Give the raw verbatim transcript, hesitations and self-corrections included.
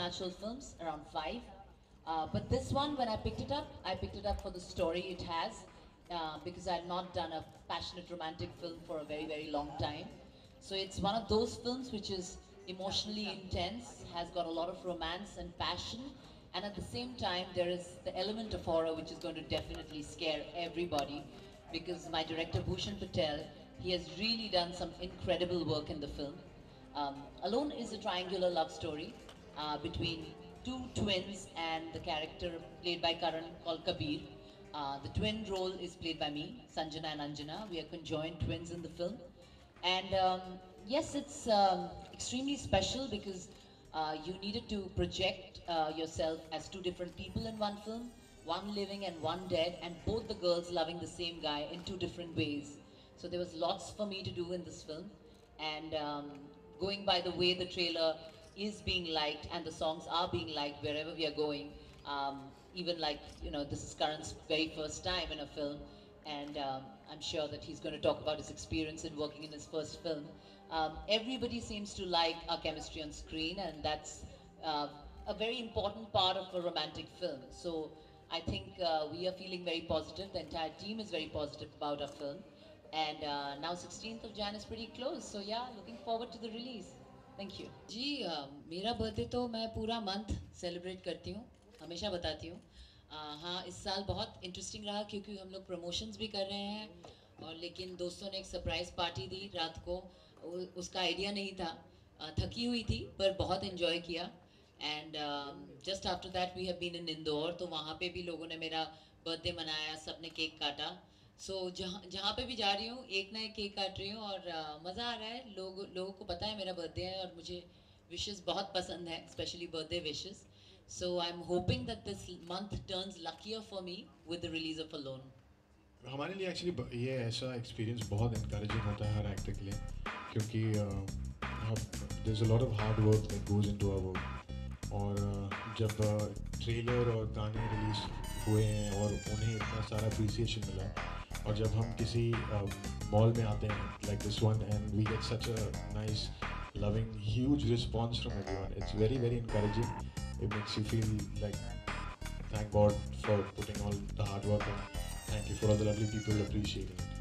supernatural films, around five. Uh, but this one, when I picked it up, I picked it up for the story it has, uh, because I had not done a passionate romantic film for a very, very long time. So it's one of those films which is emotionally intense, has got a lot of romance and passion, and at the same time there is the element of horror which is going to definitely scare everybody, because my director Bhushan Patel, he has really done some incredible work in the film. Um, Alone is a triangular love story uh, between two twins and the character played by Karan called Kabir. Uh, the twin role is played by me, Sanjana and Anjana. We are conjoined twins in the film. And um, yes, it's um, extremely special because uh, you needed to project uh, yourself as two different people in one film, one living and one dead, and both the girls loving the same guy in two different ways. So there was lots for me to do in this film. And um, going by the way the trailer is being liked and the songs are being liked wherever we are going, um, even like, you know, this is Karan's very first time in a film, and um, I'm sure that he's going to talk about his experience in working in his first film. Um, everybody seems to like our chemistry on screen, and that's uh, a very important part of a romantic film. So I think uh, we are feeling very positive. The entire team is very positive about our film. And uh, now sixteenth of Jan is pretty close. So yeah, looking forward to the release. Thank you. जी uh, मेरा birthday तो मैं पूरा month celebrate करती हूँ, हमेशा बताती हूँ. uh, हाँ, इस साल बहुत इंटरेस्टिंग रहा क्योंकि हम लोग प्रमोशंस भी कर रहे हैं, और लेकिन दोस्तों ने एक सरप्राइज़ पार्टी दी रात को. उ, उसका आइडिया नहीं था. uh, थकी हुई थी पर बहुत इन्जॉय किया. And just after that we have been in Indore, तो वहाँ पे भी लोगों ने मेरा बर्थडे मनाया, सबने केक काटा. सो so, जहाँ जहाँ पे भी जा रही हूँ एक ना एक केक काट रही हूँ, और uh, मज़ा आ रहा है. लोग लोगों को पता है मेरा बर्थडे है और मुझे विशेस बहुत पसंद है, specially birthday wishes. So I am hoping that this month turns luckier for me with the release of Alone. हमारे लिए एक्चुअली ये ऐसा एक्सपीरियंस बहुत इनकरेजिंग होता है हर एक्टर के लिए, क्योंकि there is a lot of hard work that goes into our work. और uh, जब ट्रेलर uh, और गाने रिलीज हुए हैं और उन्हें इतना सारा अप्रिसिएशन मिला है, और जब हम किसी मॉल में आते हैं like this one and we get such a nice loving huge response from everyone, it's very very encouraging. It makes you feel like thank God for putting all the hard work in. Thank you for all the lovely people appreciating it.